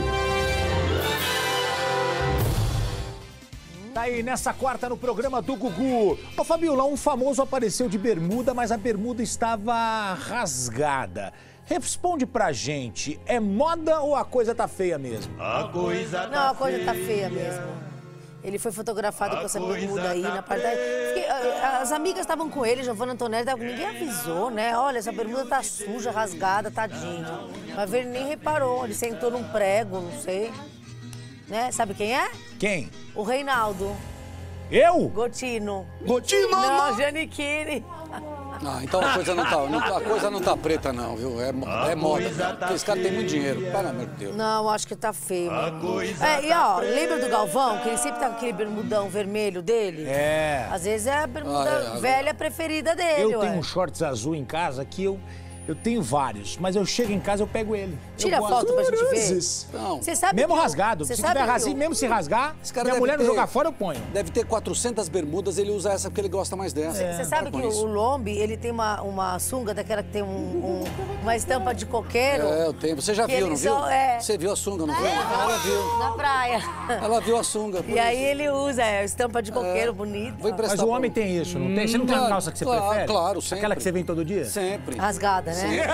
Tá aí, nessa quarta no programa do Gugu. Ô, Fabiola, um famoso apareceu de bermuda, mas a bermuda estava rasgada. Responde pra gente, é moda ou a coisa tá feia mesmo? A coisa tá Não, a coisa tá feia mesmo. Ele foi fotografado com essa bermuda aí na parte da... Fiquei- As amigas estavam com ele, Giovanna Antonelli, ninguém avisou, né? Olha, essa bermuda tá suja, rasgada, tadinho. Mas ele nem reparou, ele sentou num prego, não sei. Né? Sabe quem é? Quem? O Reinaldo. Eu? Gotino. Gotino? Não, Giannichini. Ah, então a coisa não tá, não tá- a coisa não tá preta não, viu? É, é moda. Porque esse cara tem muito dinheiro, pelo amor de Deus. Não, acho que tá feio, mano. É, e ó, lembra do Galvão, que ele sempre tá com aquele bermudão vermelho dele? É. Às vezes é a bermuda Ah, é, agora- velha preferida dele, Eu ué. tenho um shorts azul em casa que eu, Eu tenho vários, mas eu chego em casa, eu pego ele. Tira eu a foto pra gente ver. Não. Você sabe Mesmo que eu- rasgado. você Se sabe tiver que assim, eu- mesmo se rasgar, Esse cara minha deve mulher não ter- jogar fora, eu ponho. Deve ter quatrocentas bermudas, ele usa essa porque ele gosta mais dessa. Você sabe que Para com isso. o Lombi, ele tem uma, uma sunga daquela que tem um, um- uma estampa de coqueiro. É, eu tenho. Você já que viu, não eles viu? são- é. Você viu a sunga, não viu? Ela viu. Na praia. Ela viu a sunga. por E aí isso. ele usa é, estampa de coqueiro bonito. Vou emprestar Mas o pra- homem tem isso, não tem? Você não tem a Claro, calça que você claro, prefere? Claro, sempre. Aquela que você vem todo dia? Sempre. Rasgada, né? Sempre.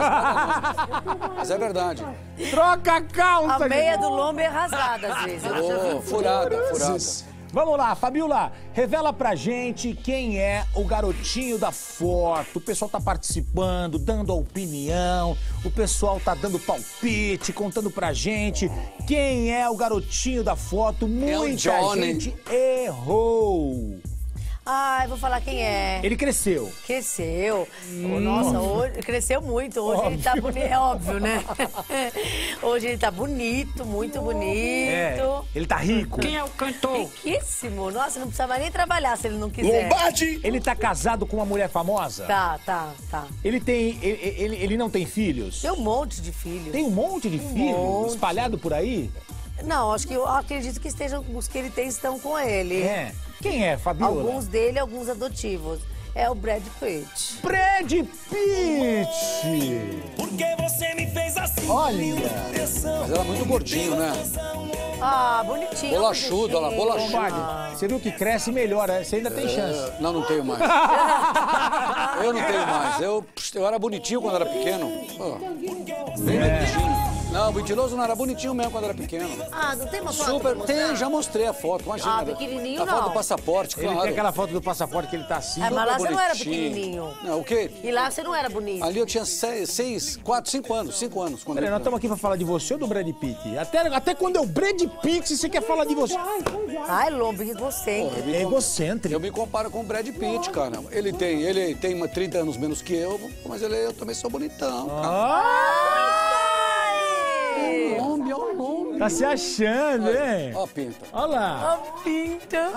Mas é verdade. Troca a calça! A meia do Lombi é rasgada às vezes. Eu já vi. Ô, furada, furada. Vamos lá, Fabiola, revela pra gente quem é o garotinho da foto. O pessoal tá participando, dando a opinião, o pessoal tá dando palpite, contando pra gente quem é o garotinho da foto. Muita Johnny. gente errou. Ah, eu vou falar quem é. Ele cresceu. Cresceu. Oh, nossa, hoje cresceu muito. Hoje ele tá bonito. É óbvio, né? Hoje ele tá bonito, muito bonito. É, ele tá rico. Quem é o cantor? Riquíssimo. Nossa, não precisava nem trabalhar se ele não quiser. Lombardi! Ele tá casado com uma mulher famosa? Tá, tá, tá. Ele tem. Ele, ele, ele não tem filhos? Tem um monte de filhos. Tem um monte de Um filhos monte. espalhado por aí? Não, acho que eu acredito que estejam, os que ele tem estão com ele. É. Quem é, Fabiola? Alguns dele, alguns adotivos. É o Brad Pitt. Brad Pitt! Porque você me fez assim. Olha! Mas ela é muito gordinho, né? Ah, bonitinho. Bolachudo, olha lá, bolachudo. Lombardi, você viu que cresce e melhora, você ainda tem chance. É, não, não tenho mais. Eu não tenho mais. Eu, eu era bonitinho quando era pequeno. Pô, bem bonitinho. Não, o mentiroso não era bonitinho mesmo quando era pequeno. Ah, não tem uma foto Super, pra mostrar? tem, já mostrei a foto, imagina. Ah, pequenininho a foto não. do passaporte, Ele claro. tem aquela foto do passaporte que ele tá assim. É, mas lá você não era bonitinho. pequenininho. Não, o quê? E lá você não era bonito. Ali eu tinha seis, seis quatro, cinco anos, cinco anos. Quando Peraí, eu... nós estamos aqui pra falar de você ou do Brad Pitt? Até, até quando é o Brad Pitt, você quer falar de você. Ai, Lombi, você. Pô, eu me É com- egocêntrico. Eu me comparo com o Brad Pitt, cara. Ele tem, ele tem uma- trinta anos menos que eu, mas ele, eu também sou bonitão, cara. Ai! Homem, ó, homem. Tá se achando, hein? Ó a pinta. Olha lá. Uma pinta.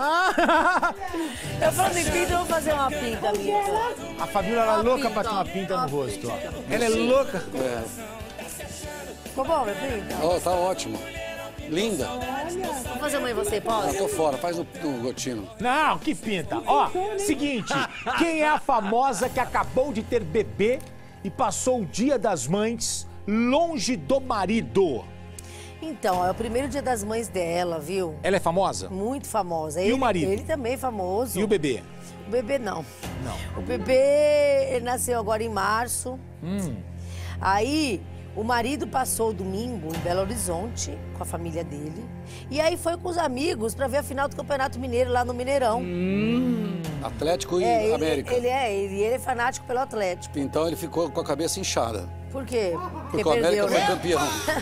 Eu falando em pinta, eu vou fazer uma pinta minha. A Fabiola era Uma louca pinta, pra ter uma ó. pinta no Uma rosto, ó. pinta. Ela é louca. É. Ficou bom, minha pinta? Ó, tá ótimo. Linda. Vou fazer uma em você, Ah, posso? tô fora, faz no, no gotino. Não, que pinta. Ó, seguinte, quem é a famosa que acabou de ter bebê e passou o Dia das Mães longe do marido? Então, é o primeiro dia das mães dela, viu? Ela é famosa? Muito famosa. E Ele, o marido? Ele também é famoso. E o bebê? O bebê não. Não. O bebê ele nasceu agora em março. Hum. Aí, o marido passou o domingo em Belo Horizonte com a família dele. E aí foi com os amigos pra ver a final do Campeonato Mineiro lá no Mineirão. Atlético e É, ele, América. ele é, ele, ele é fanático pelo Atlético. Então ele ficou com a cabeça inchada. Por quê? Porque o América foi campeão.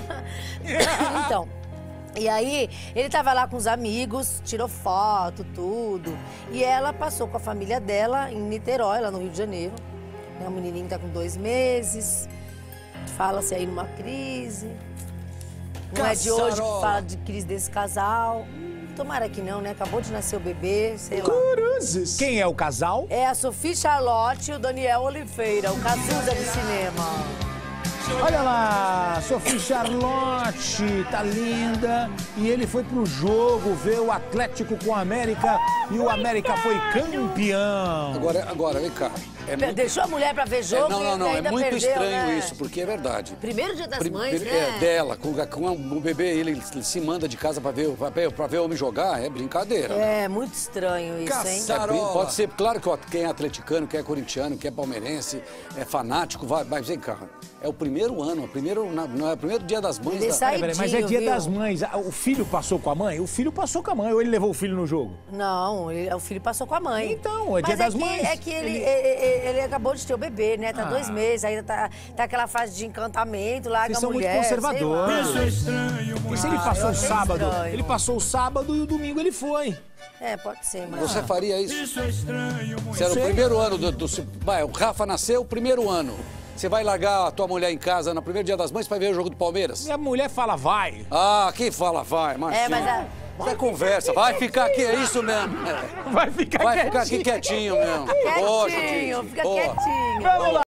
Então, e aí ele tava lá com os amigos, tirou foto, tudo. E ela passou com a família dela em Niterói, lá no Rio de Janeiro. Né, o menininho tá com dois meses. Fala-se aí numa crise. Não é de hoje que Caçarola. fala de crise desse casal. Tomara que não, né? Acabou de nascer o bebê, sei lá. Cruzes. Quem é o casal? É a Sophie Charlotte e o Daniel Oliveira, o Cazuza do cinema. Olha lá, Sophie Charlotte, tá linda. E ele foi pro jogo ver o Atlético com o América e o América foi campeão. Agora, agora, vem cá. É muito... Deixou a mulher pra ver É, jogo não, não, não. e É ainda muito perdeu, estranho né? isso, porque é verdade. Primeiro dia das Prim- mães, é, né? dela, com, com o bebê, ele, ele se manda de casa pra ver, pra ver, pra ver o homem jogar, é brincadeira. É, muito estranho isso, hein? É, brin- pode ser, claro que ó, quem é atleticano, quem é corintiano, quem é palmeirense, é fanático, vai, mas vem cá. É o primeiro ano, o primeiro, na- não é o primeiro dia das mães. Ele Da... sai- Peraí, mas é dia viu? das mães. Ah, o filho passou com a mãe? O filho passou com a mãe ou ele levou o filho no jogo? Não, ele- o filho passou com a mãe. Então, é dia Mas das é que, mães. É que ele, Ele- ele- ele- ele acabou de ter o bebê, né? Tá Ah. dois meses, ainda tá, tá aquela fase de encantamento lá Vocês com a são muito mulher. sei lá. conservadores. Isso é estranho, E se ele Ah, passou eu o achei sábado? estranho. Ele passou o sábado e o domingo ele foi. É, pode ser, mas... Você faria isso? Isso é estranho, Se era o sei. primeiro ano do, do. Vai, o Rafa nasceu, primeiro ano. Você vai largar a tua mulher em casa no primeiro dia das mães pra ver o jogo do Palmeiras? Minha mulher fala, vai. Ah, quem fala vai, imagina. É, mas a- Isso é conversa, vai ficar aqui, é isso mesmo. É. Vai ficar Vai quietinho. ficar aqui quietinho mesmo. Boa, Quietinho, Judice. fica Boa. quietinho. Vamos lá.